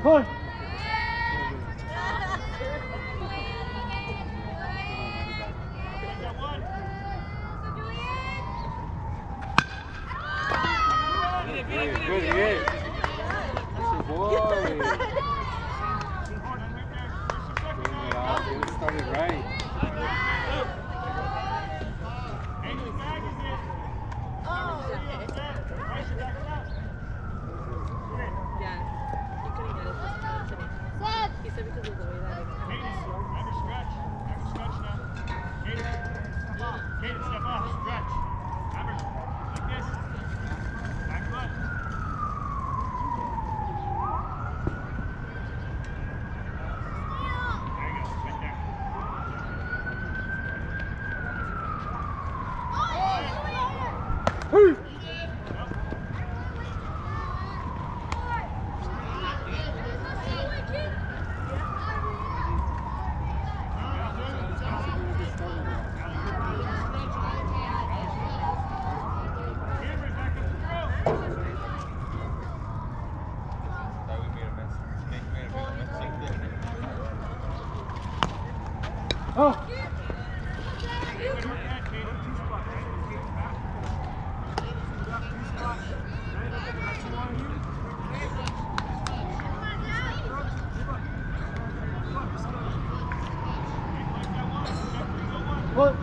Hold. Good, good. That's your boy. Get it started right. He said because of the way that it Stretch now. Kaden, step up, stretch. Remember, like this. Back foot. There you go, right there. Hey. Oh. What?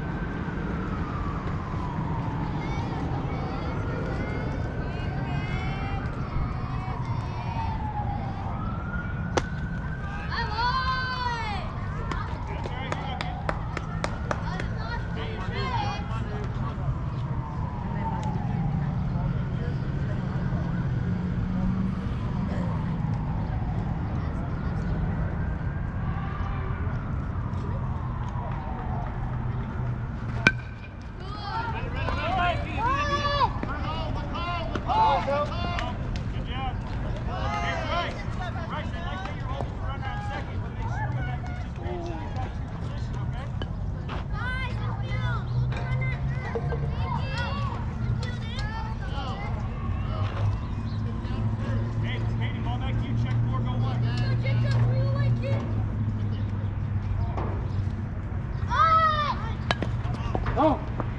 Oh.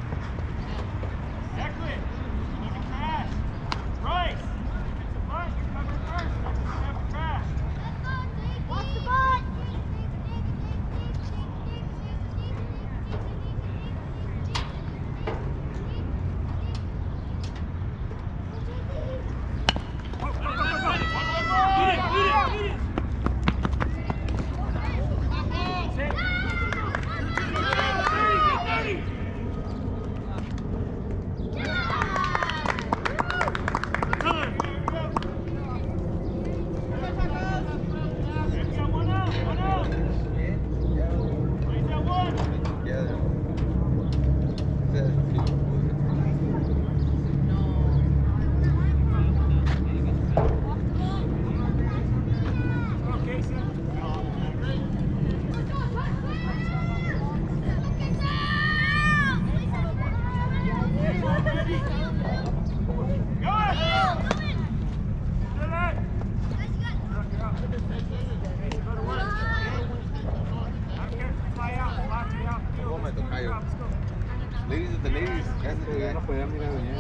Ladies with the ladies, that's the guy. No podía mirar bien.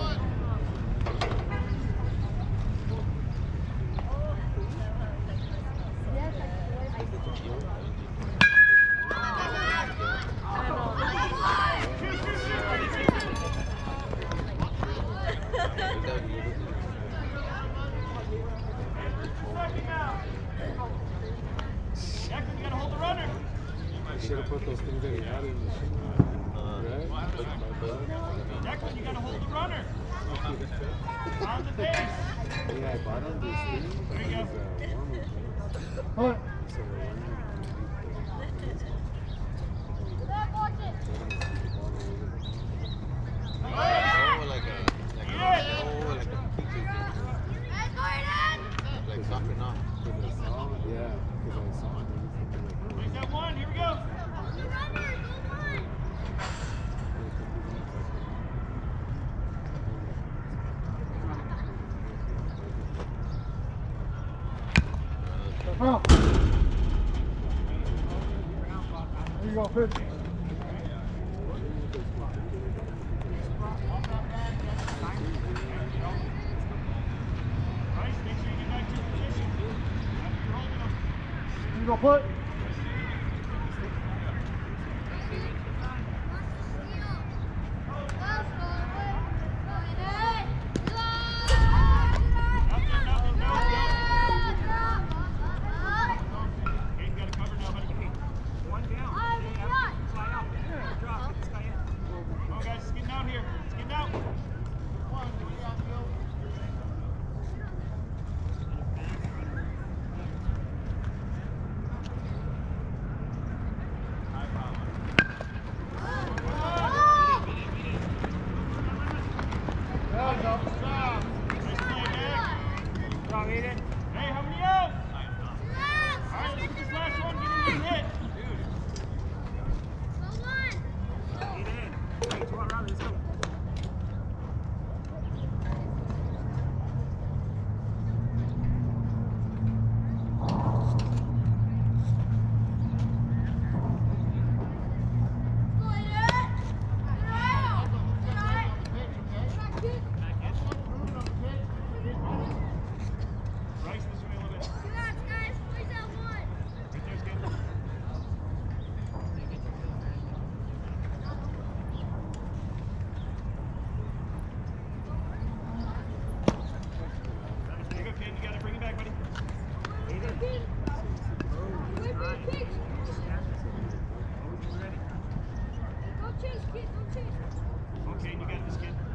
Should have put those things that he had in the shoe. Right? Declan, you gotta hold the runner. On the base. Yeah, I bought him these things. There you go. What? Like soccer now. Yeah, because I saw it. Place that one, here we go. Oh. There you go, pitch. Bryce, make sure you get back to your position. After you're holding them. You go put. Okay, you got this, kid.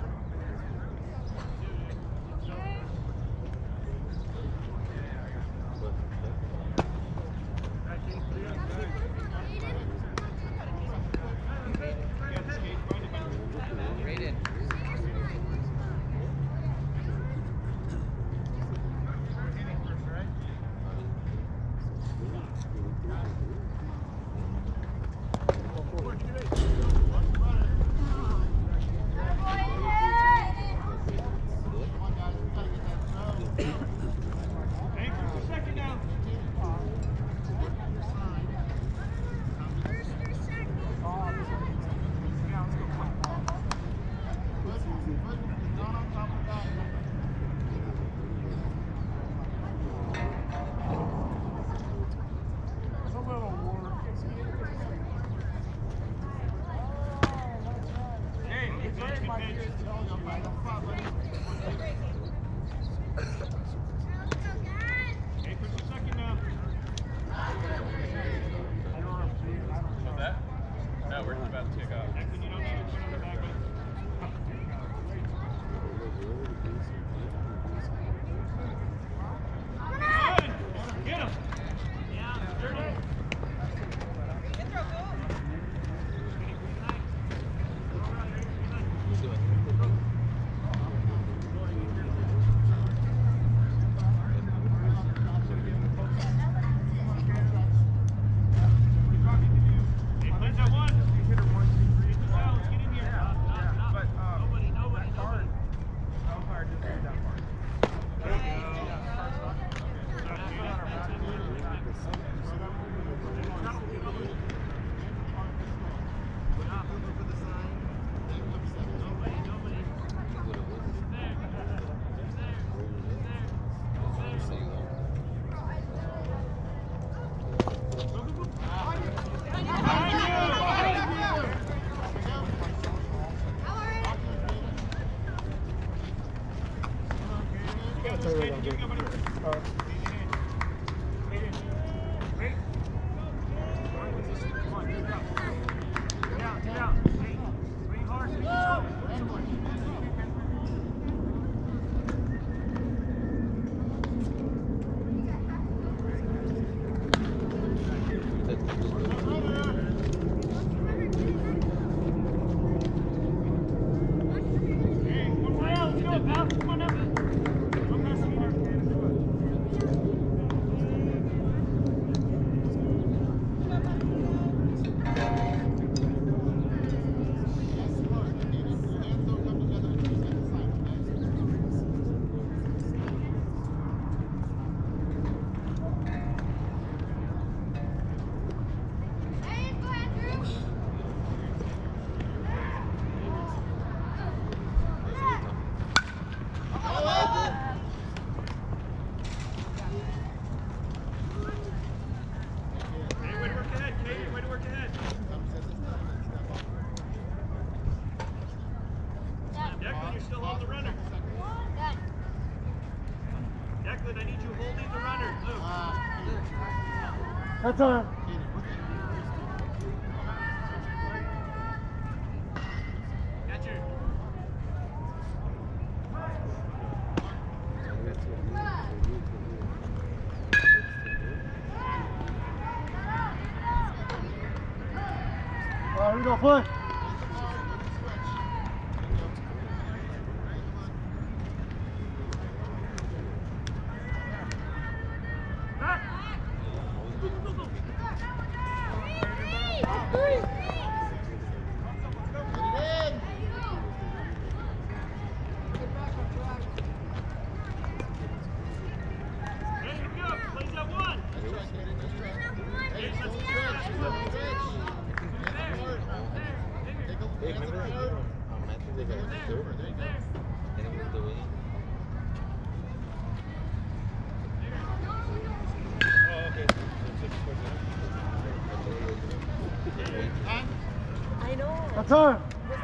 I need you holding the runner. Luke. That's time. Catcher. All right, here we go, play. Hey, remember that game? Matthew, they got third. And it was the winning. I know. That's time.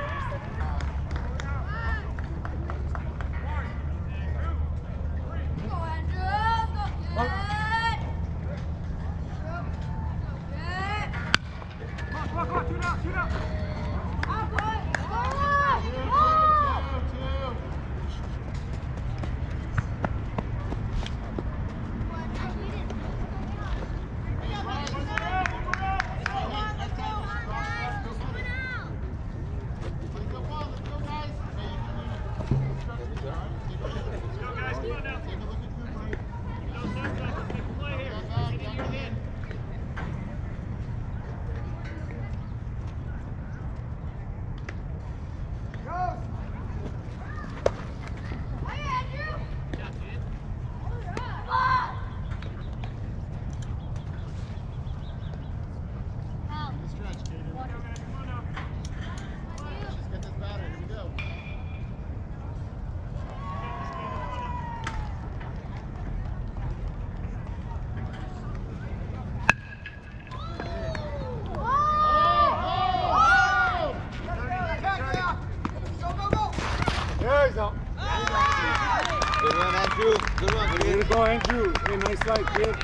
There you go. Good one, Andrew. Good one, Way kid. to go, Andrew. Hey, nice slide, kid.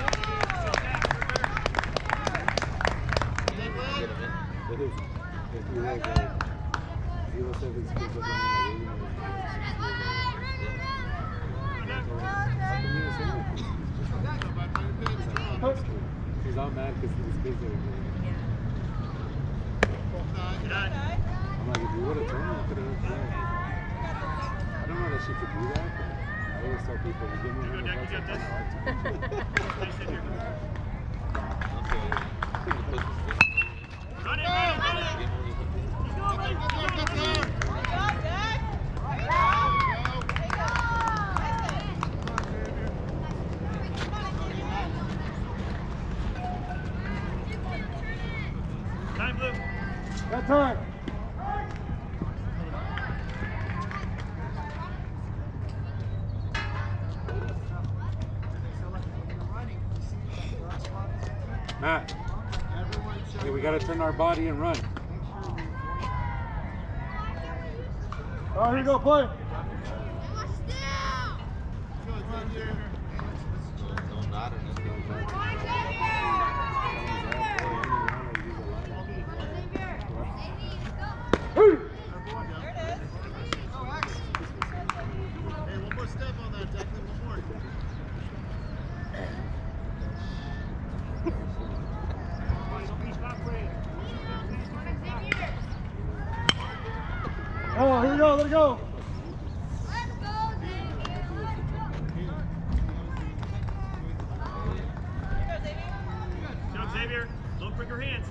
Get him in. If you like 07 speed of She's all mad because these kids are doing it. I'm like, if you would have told me, I could have played. I don't know that she could do that, but I always tell people, you give me $100, I kind of like to. Run it, run it, run it. Time, Blue. That's time. Matt, hey, we got to turn our body and run. All right, here we go, play. No, not or nothing. Hey! Hey, one more step on that, Declan. One more. Oh, here we go, let it go. Jump, Xavier. A little quicker hands.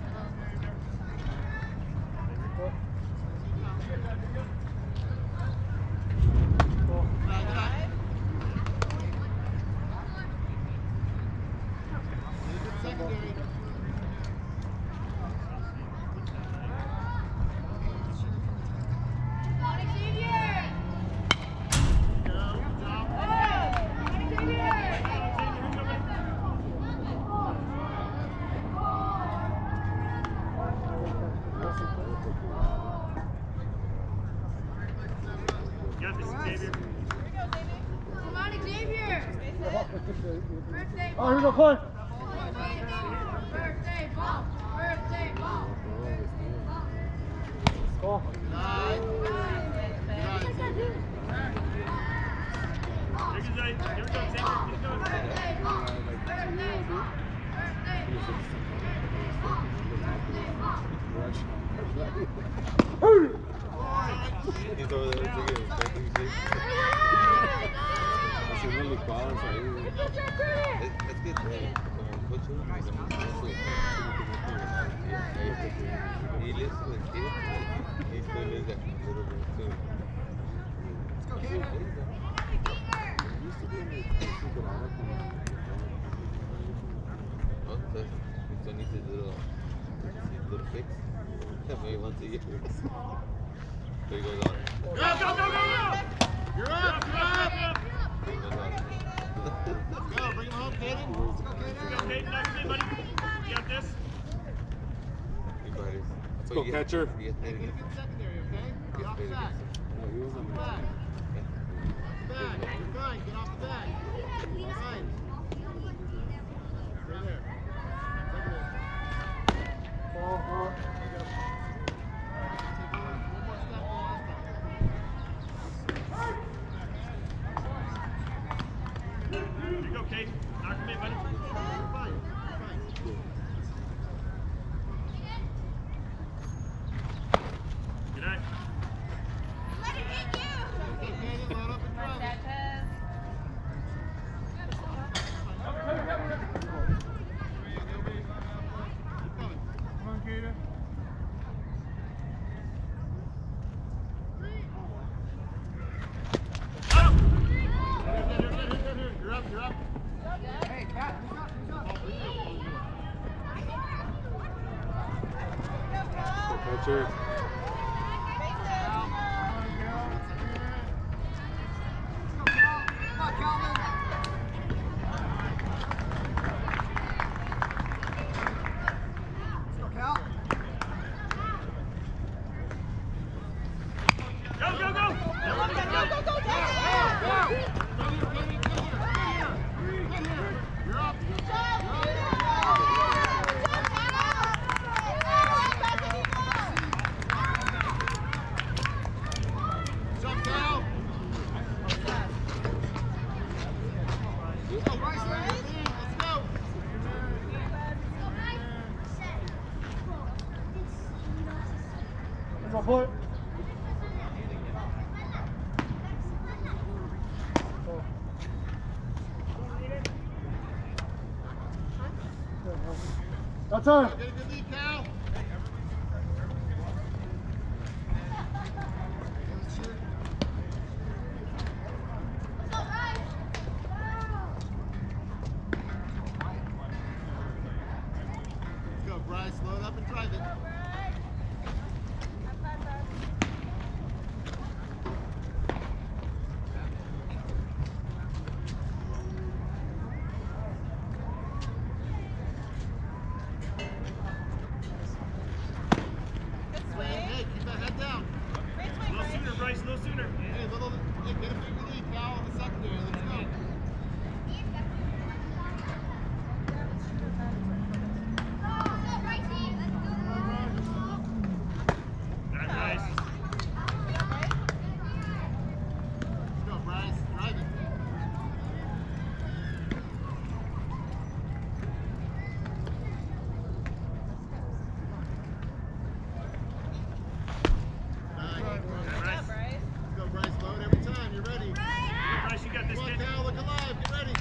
Got this, Xavier. Xavier. Birthday Oh, here we go, play. Birthday ball. Birthday ball. Ball. Here we go, Xavier. Keep going. Birthday ball. Birthday ball. Birthday He's over there singing. Haciendo licuados ahí. Es que como coche, y les needs a little fix. Maybe once a year. There he goes on. Go, go, go, go, go! You're up, you're up! There he goes on. Let's go, bring him home, Caden. Let's go, Here we go, Caden. Caden. Next, buddy. You got this? You fighters. Let's go, catcher. Get him in secondary, okay? Get off the back. No, he was on the Back. Back. You're fine. Get off the back. All right. Stay there. Secondary. Ball, Take one more step than last time. Here you go, Caden. Knock him in, buddy. You're fine. You're fine. Good night. Okay, Caden, load up and drive it. Up! You're up, you're up. catcher. Go, go, go! You're up. Jump down. Go, Bryce, let's go. Let's go, play. That's time. Get a good lead, Cal. Let's go, Bryce. Load up and drive it. Hey, keep that head down. A little sooner, Bryce, a little sooner. Hey, get a big lead, Cal, in the secondary. Let's go. All right, Bryce. Let's go, Bryce. Drive it. Nice. All right, Bryce. Let's go, Bryce. Load every time. You're ready. Bryce, you got this, Come on, kid. Cal. Look alive. Get ready.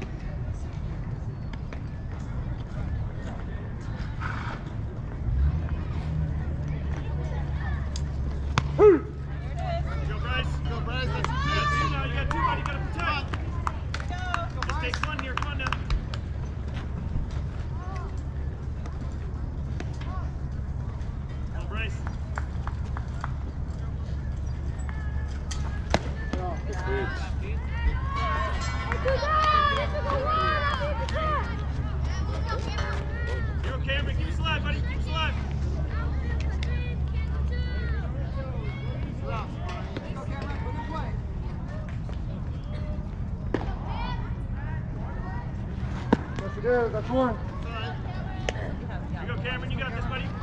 Go, Bryce. Go, Bryce. That's You your got two chance. now, you got two, buddy. You got to Come on. protect. Just takes one here. Come on now. Come on, Bryce. Good pitch. You're okay, Cameron. Keep us alive, buddy. Keep us alive. Stop. There, that's one. Here you go, Cameron. You got this, buddy.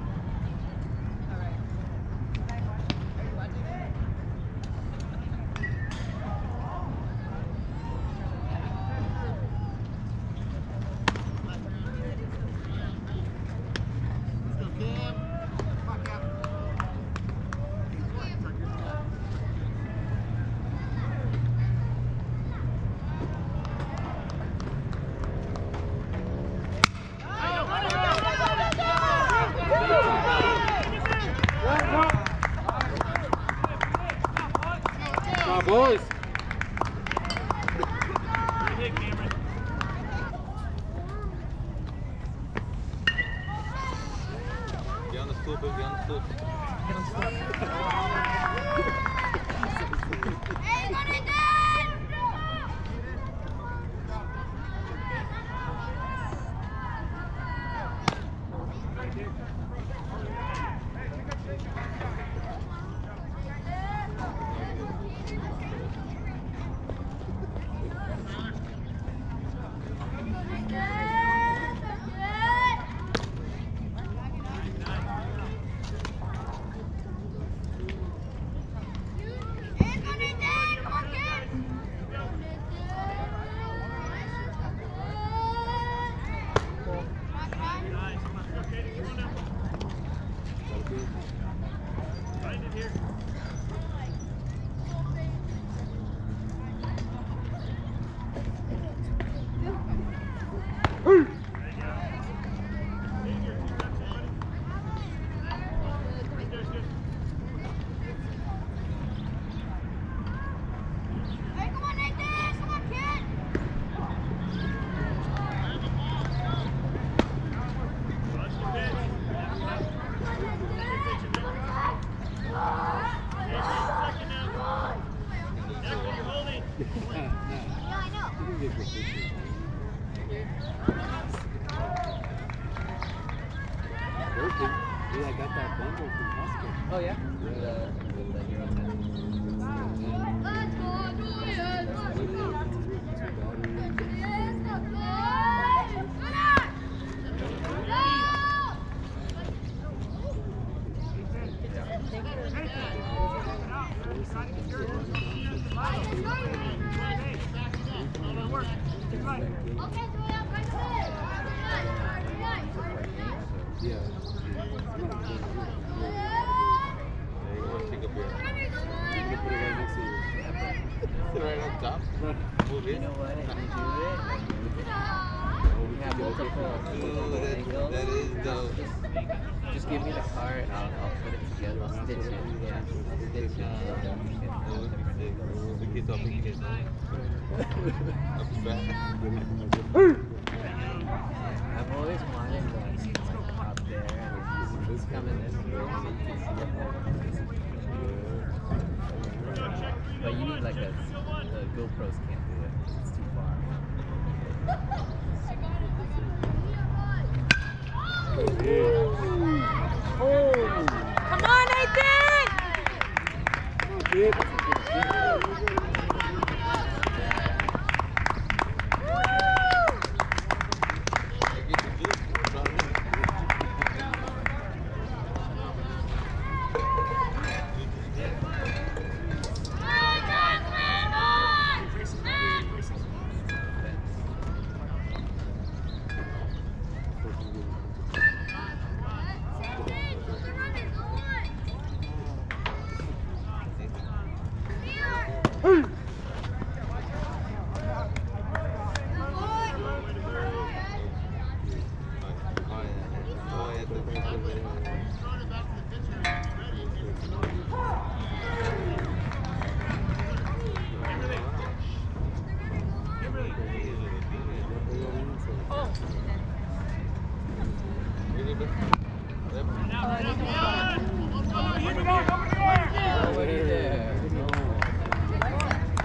Come on, boys. Good hit, Cameron. Get on the stool, baby. Get on the stool. Hey, go to that! Find it here. Hey, come on, Nathan! Come on, kid! Watch the pitch. Second now. Jackson, you're holding. Yeah, I know. You can get your picture. Working. Yeah, I got that bundle from hospital. Oh, yeah? Let's go, do it! Let's go! Yes, let's go! Good eye! Okay, Julia, right there! Yeah. Yeah, you want to take a beer. You can put it right next to you. Sit right on top. Move it. You know what? If you do it, and you have multiple angles, That is dope. just give me the card. I'll put it together. I'll stitch it. Yeah, I'll stitch it. The kids all picking his nose. I'm back. I've always wanted like up there and just come in this way so you can see the whole. But you need like the GoPros can't do it. It's too far. Come on, Nathan! Get the juice. Nobody there. No.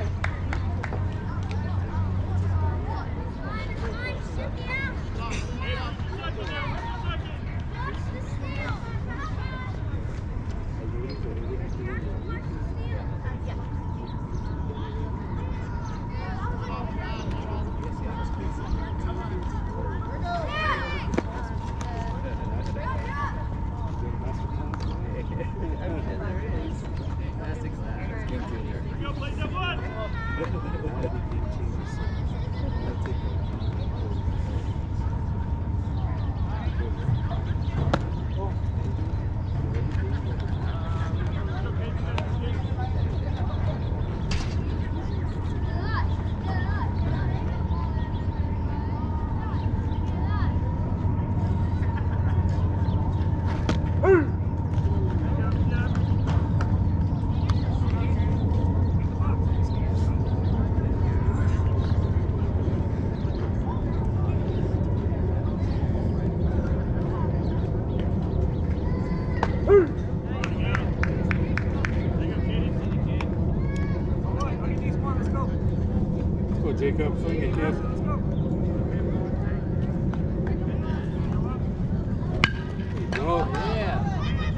Let's go, Jacob. Swing it, kid. Go. Yeah.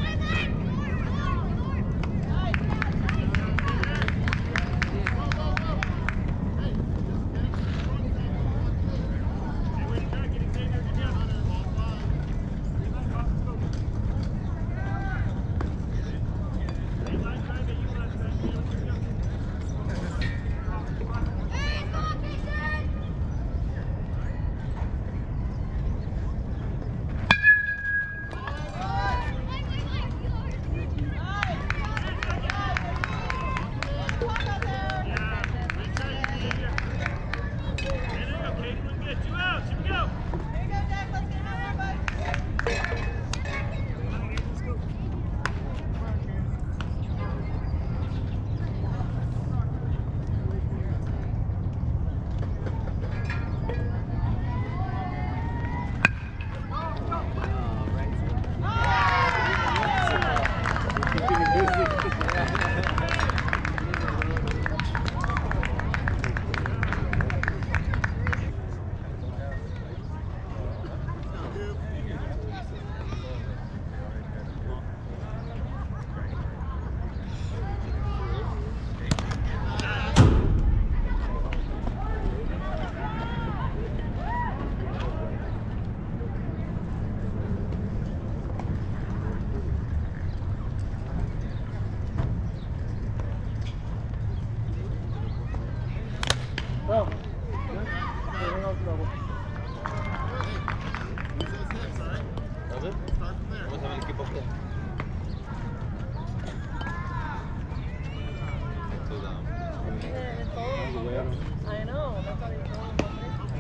Keeping it busy. Go. Hang on, trouble. ¿Estás bien? Vamos a ver el equipo que. I know, that's what he's doing.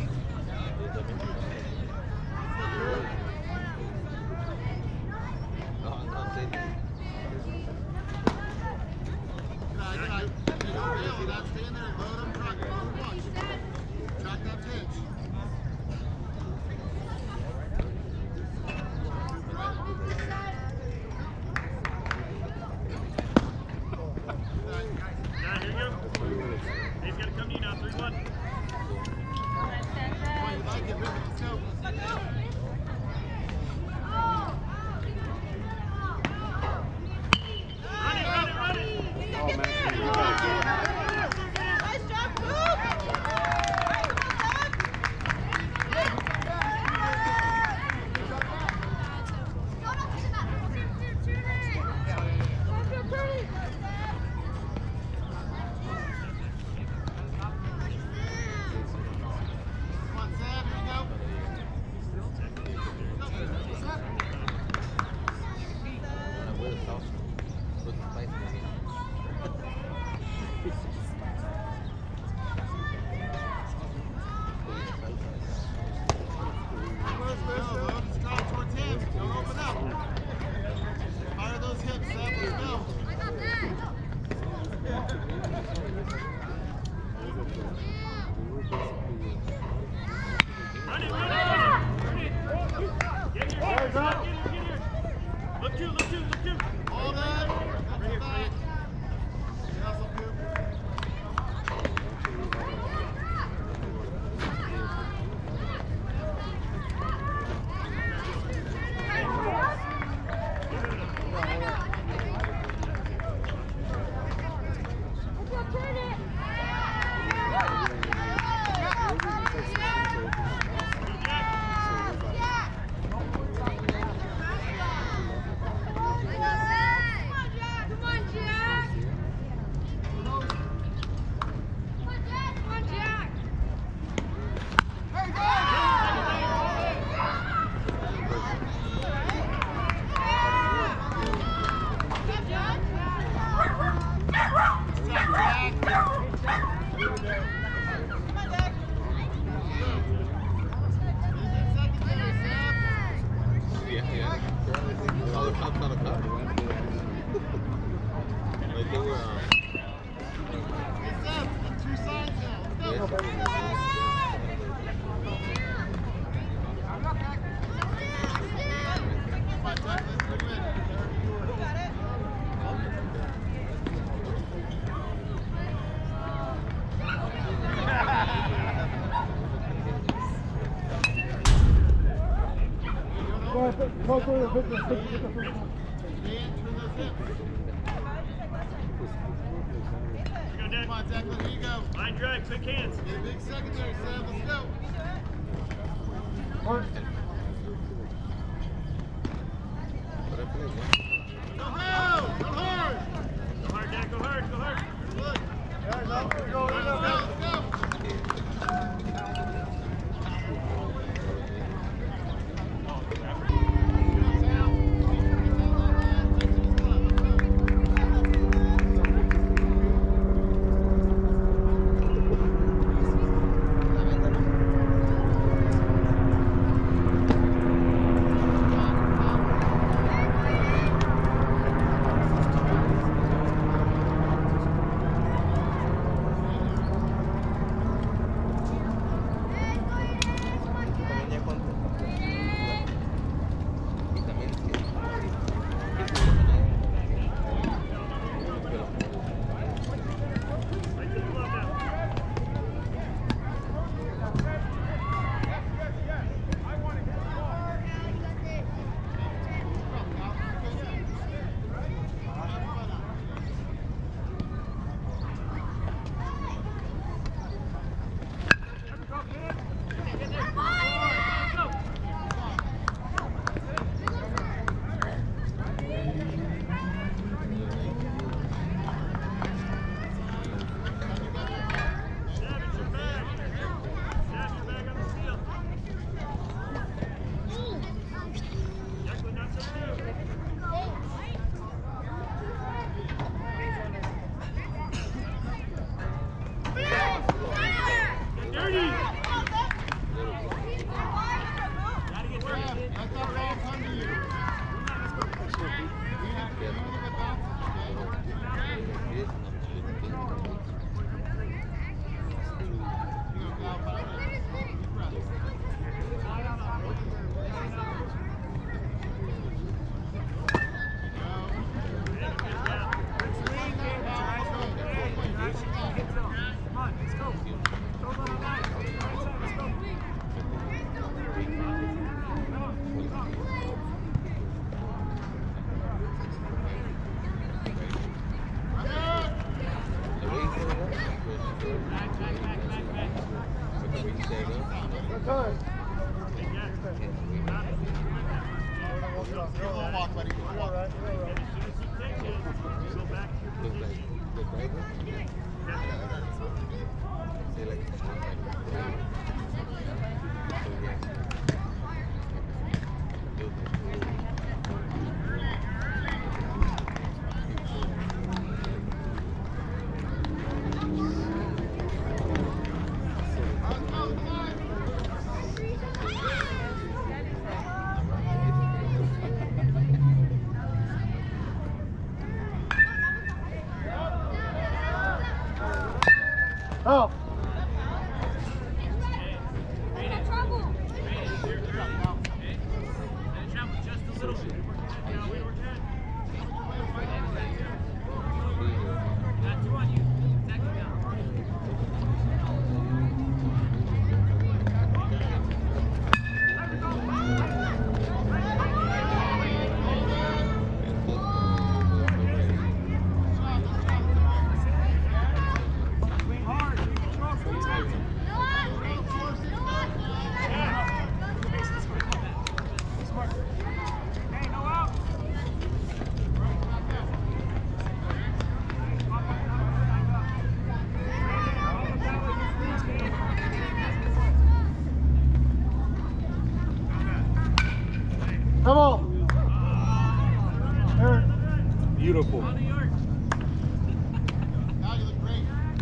No, no, sí. Track that pitch. Yeah, here you go. He's got to come to you now. 3-1. You like it, Rick? Let's go. Run it, run it, run it. Oh, man. You got it. Come on, Sam. Here you go. First, no, just try it towards him. Don't open up. Fire those hips, Sam. Let's go. Run it, run it, run it. Get here, get here. Look two, look two, look two. Hold on. Bring it back. Hustle, Coop. Yeah. All the cops on the car. Like they were, Two signs now. Let's go. Come on, Declan, here you go. Line drag, quick hands. Get a big secondary, Sam. Let's go. but I feel like Go hard. Go hard. Go hard, Jack, go hard, go hard. Good. Guys, out. Here we go. Here we go. Let's go. Oh. Come on. Eric. Beautiful. Now you look great.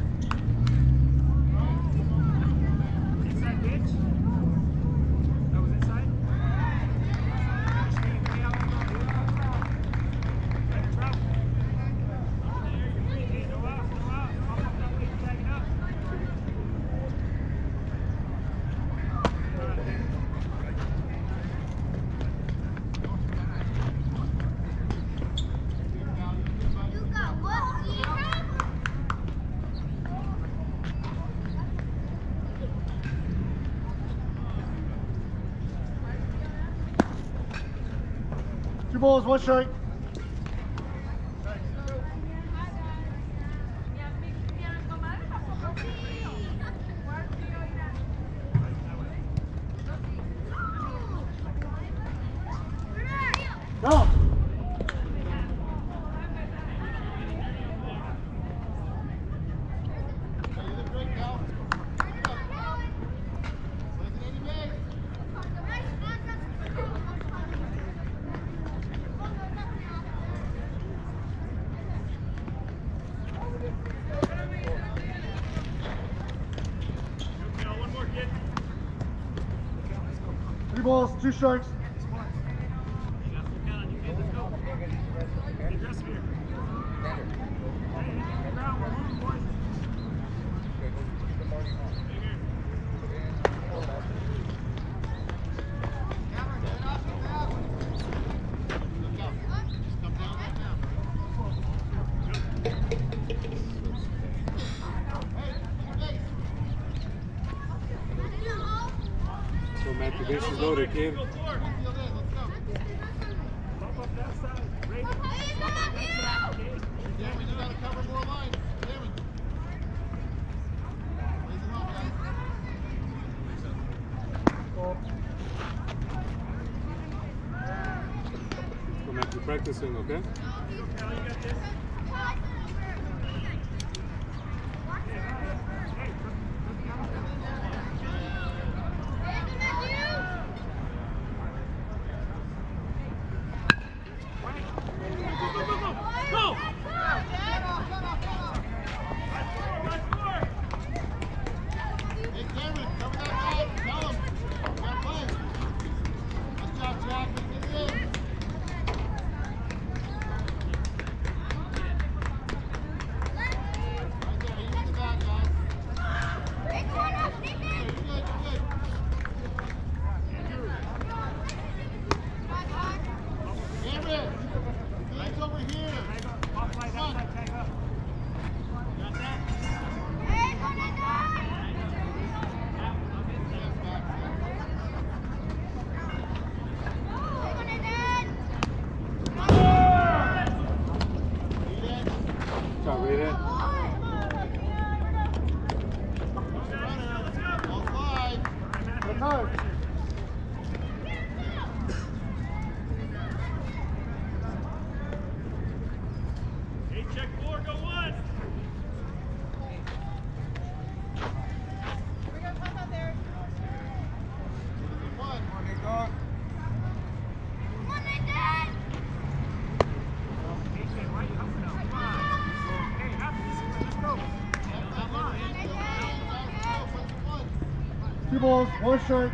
2 balls, 1 strike. Go. One more, kid. 3 balls, 2 strikes. So Matthew, this is loaded, kid. Pump up that side. Raise it. Damn, you gotta cover more lines. Damn it. Raise it up, guys. So Matthew, practicing, okay? Go! Hey, Cameron, cover that guy. Tell him. You gotta play. Nice job, Jack. Get it in. Right there. You get the back, guys. You're good, you're good. Cameron, hands over here. Come on. Got that? Hands back. Lead it. Good job, Raiden. All five. Good time. Hey, check 4, go 1. One. Two balls, 1 strike.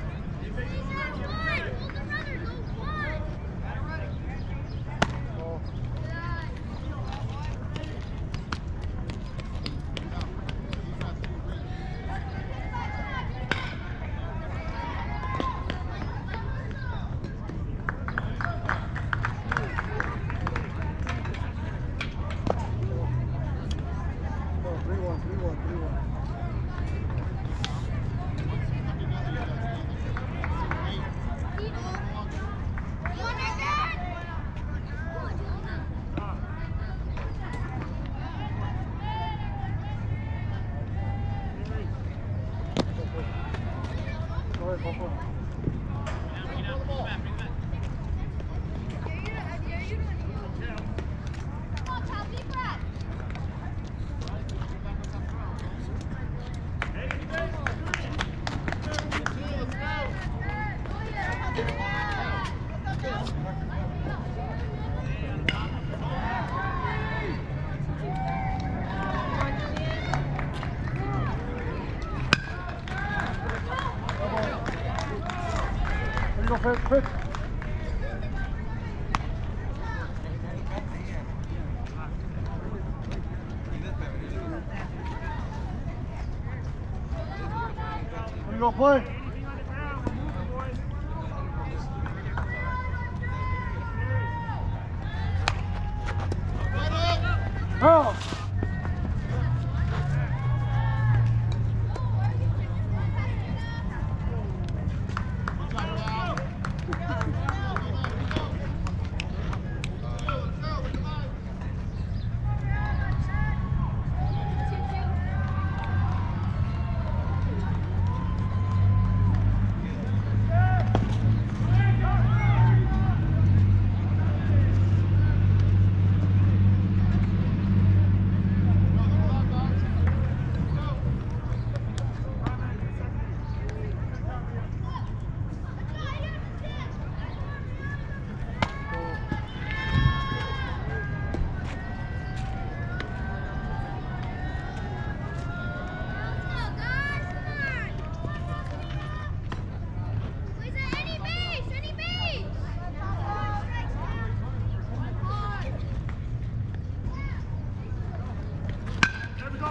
Pitch. Where you gonna play? Oh!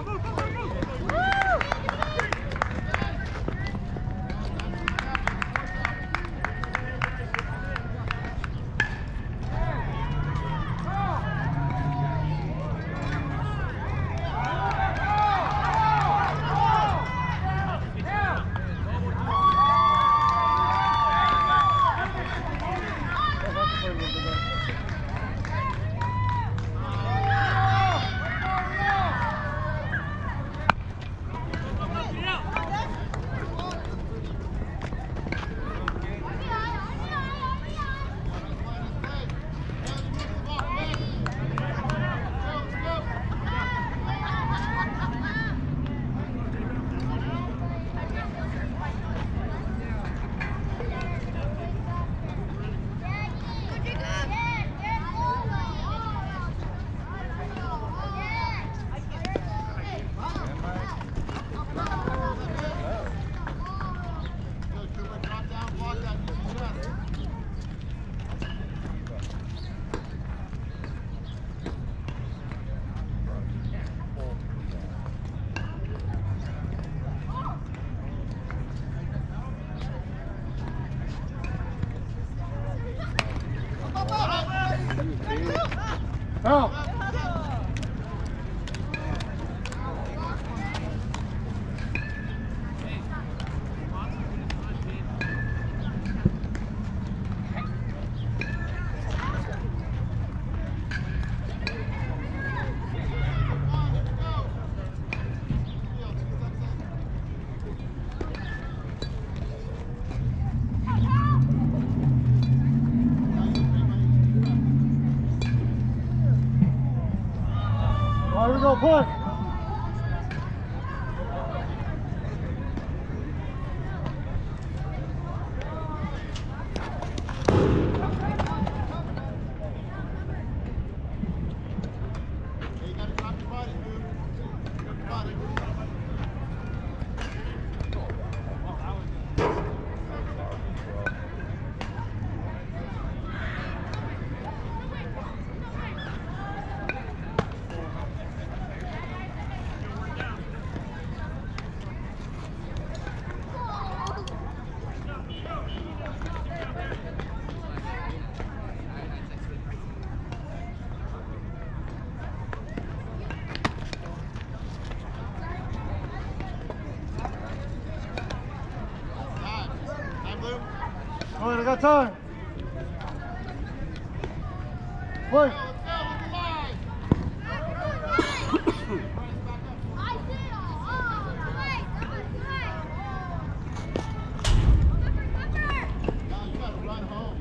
Foul. All right, here we go, push. Hey, you gotta drop your body, dude. Drop your body. Time, Luke. All right, I got time. Play. Let's go, look alive. Now you gotta run home.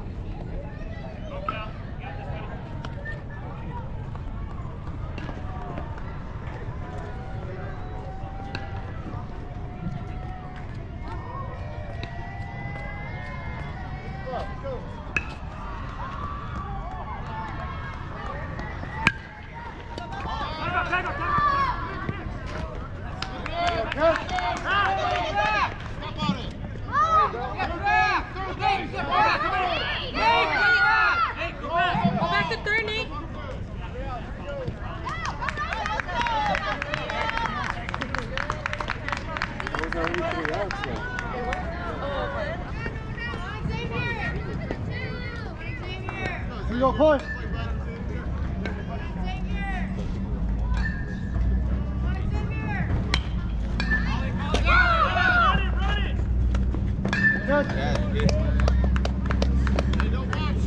Let's go. Step on it. Go back to third, Nate. Those are only 3 outs though. Here we go, push. Catch. Yeah, good. Hey, don't watch.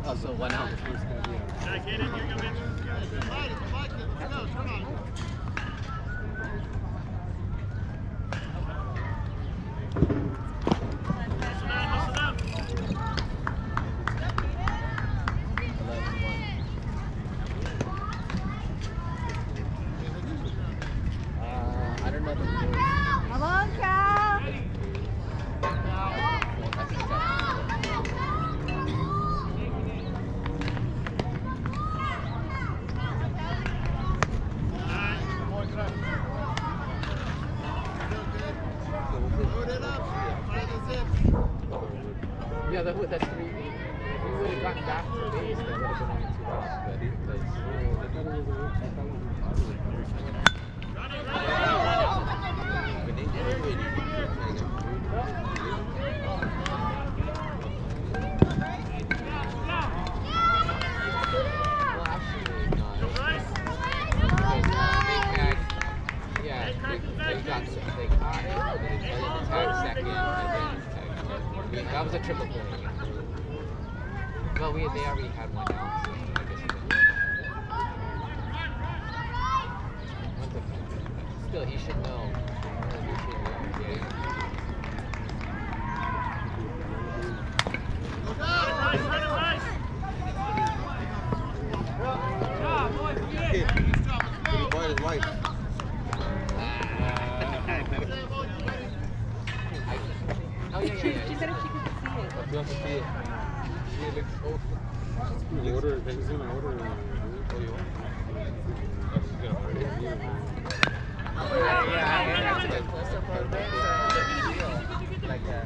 Also, one out. First guy, yeah. Jack, get in. Here you go, Mitch. It's right, it's right, let's go, come on. Hustle down, hustle down. 11-1. I don't know the rules. Come on, Cal. I think I- Load it up, try the zip. Yeah, that's 3. If we would have gotten back to base, that would have been only 2 outs. But because But they did already. well, actually, no. Nice. They got they caught it, and then they tagged second, and then that was a triple play. Well, they already had one out, so I guess it didn't. Still, he should know. Nice, run it nice. Kid, pretty boy is white. Oh yeah. She said if she could see it. You want to see it? See it looks old. You order, he's gonna order. Oh, you want? Oh, she's gonna order it. That's a good close-up on there. Like that.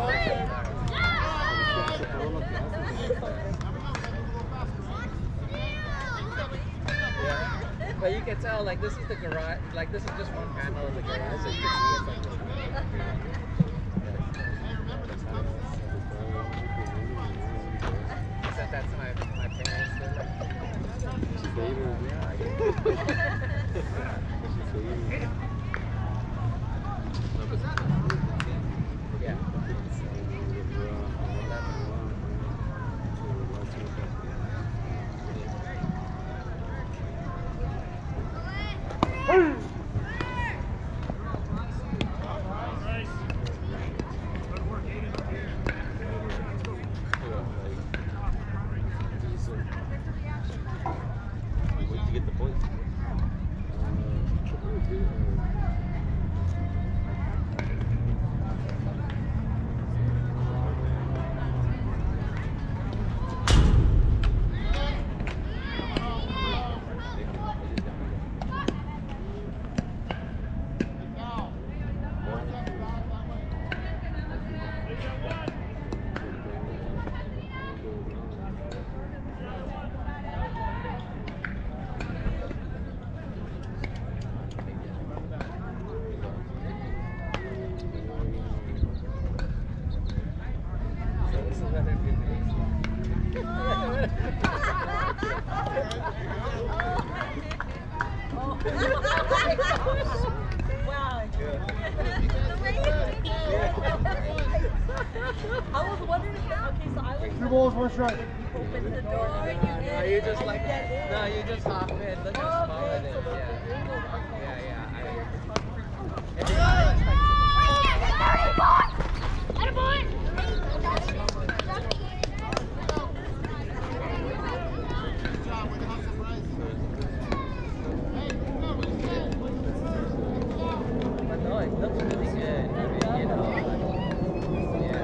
Yeah. But you can tell, like, this is the garage, like, this is just one panel of the garage, so you can see it's like this. Except that's my parents, they're like, yeah. Nice. Good work, Aiden. Where'd you get the points? So this is another good news. Wow. I was wondering if, okay, so I was 2 balls, 1 strike. open the door. No, you just like, no, you just hop in. Look how small it is. Yeah. And then Good job with the hustle, Bryce. but no, it looks really good. I mean, you know, yeah.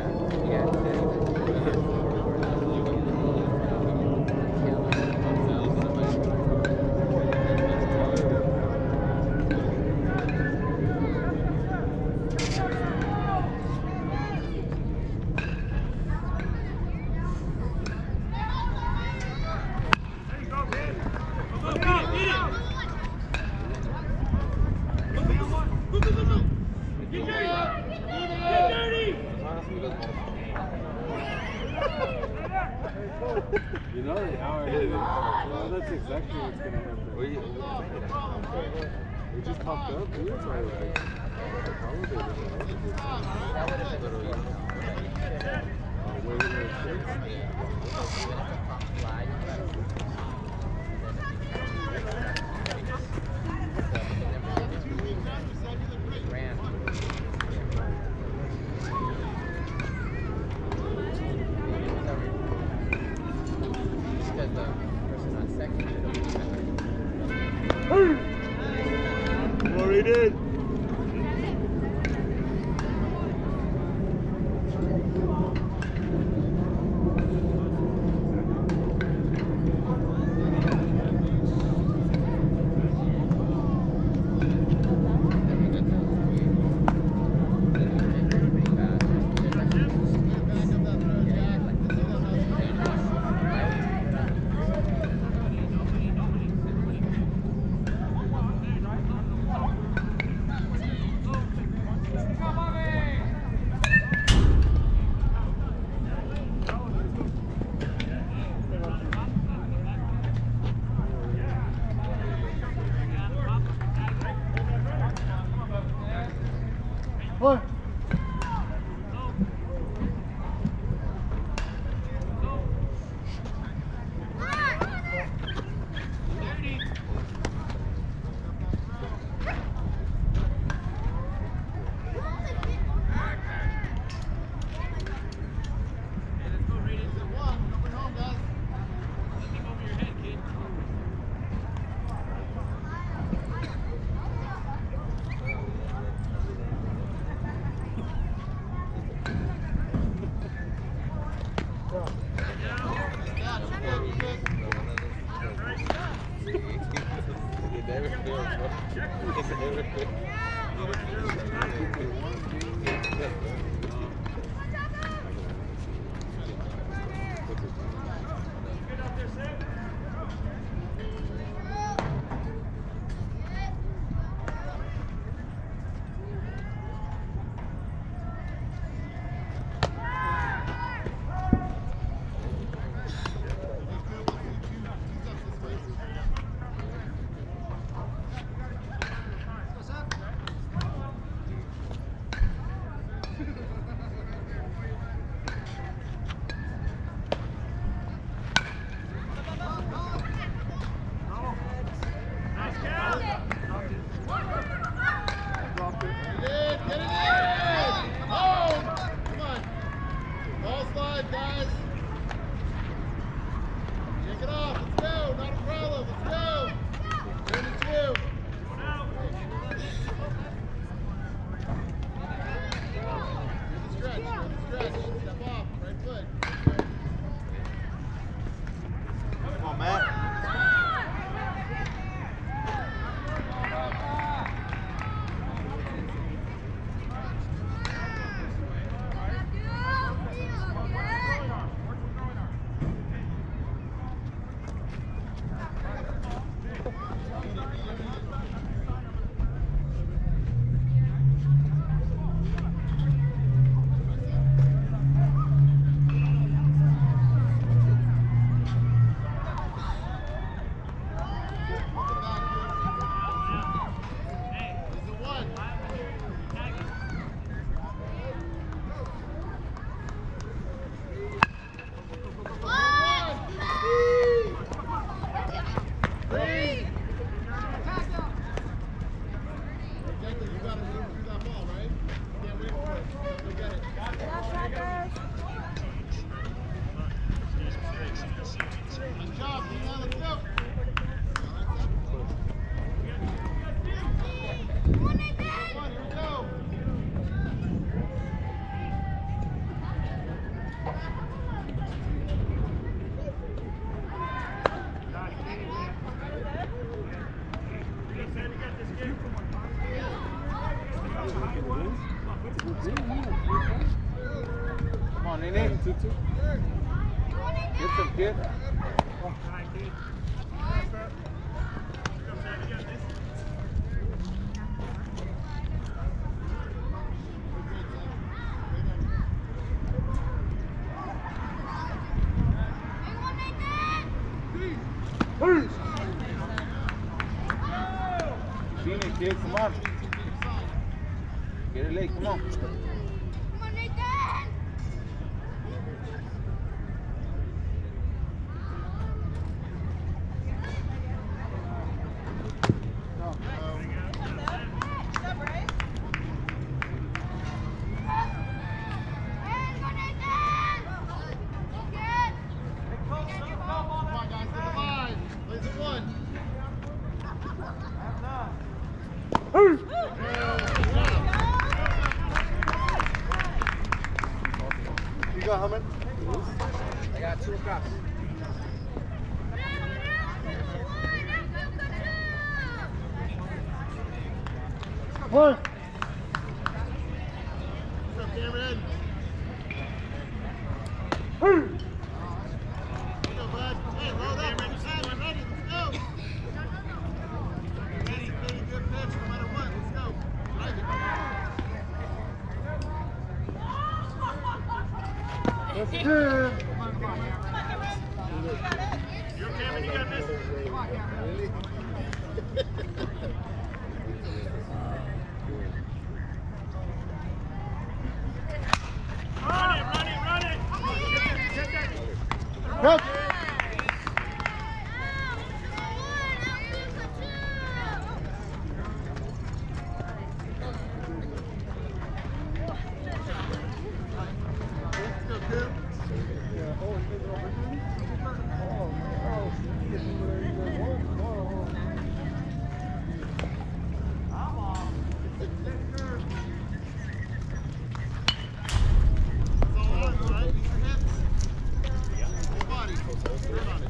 There you go, man. Go, get it. Get dirty. Get dirty. You know how it is. Well, that's exactly what's gonna happen. We just popped up. We were trying to probably That would have been where we were. yeah. says the person on second should only be What he did? Point. Come on, Nene. Get some kid. Seen it, kid. Come on. Get it late. Come on. Come on, Nathan! Come on, guys. You got how many? I got 2 across. One. What's up, Cameron? Go, bud. Hey, load up. Ready, ready. Let's go. Ready, pretty good pitch no matter what. Let's go. Right. That's good. You okay, man? You got this? Run it, run it, run it! Get that! Catch. Let's go, Coop. It's all on, right? Use your hips. Whole body. Turn on it.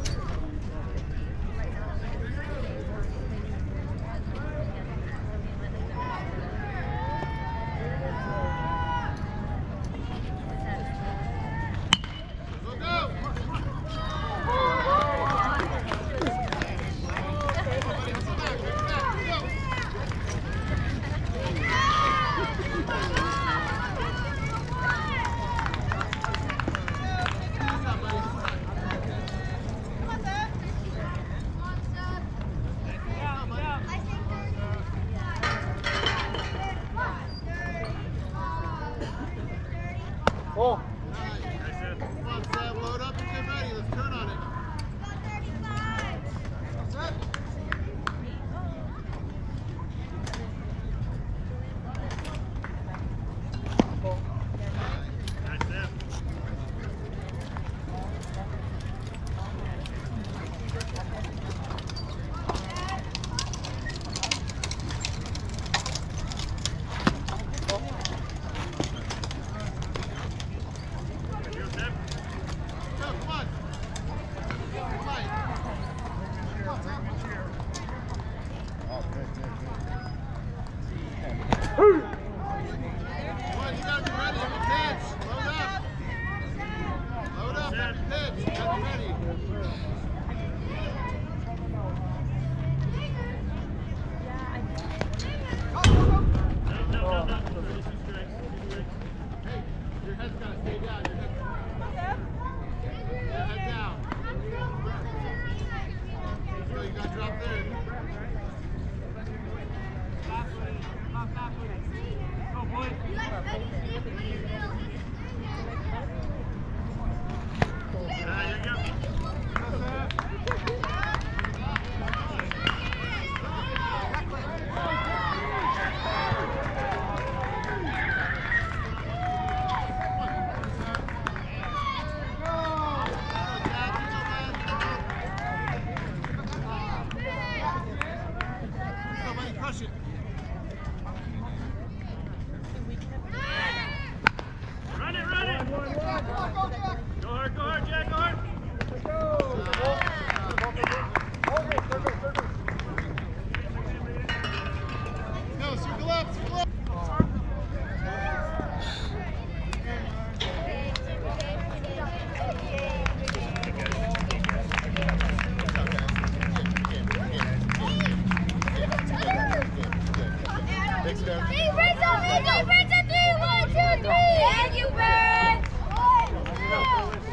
Go, go! Oh. Come on, Sam, load up and get ready. Let's turn on it. Set. Nice, Sam. You, Sam? Go, come on. Fight. Come on, Sam. Come on, you gotta be ready. Every pitch. Load up. Load up every pitch. You gotta be ready. No. Two strikes. Hey, your head's gotta stay down. Your head down. So you gotta drop there. Go, boys. You go. Somebody crush it. Run it, run it! Go hard, Jack, go hard! Go, circle up, circle up. Thanks, Dad. Hey, Rizzo, 3, 1, 2, 3. Thank you, Bird.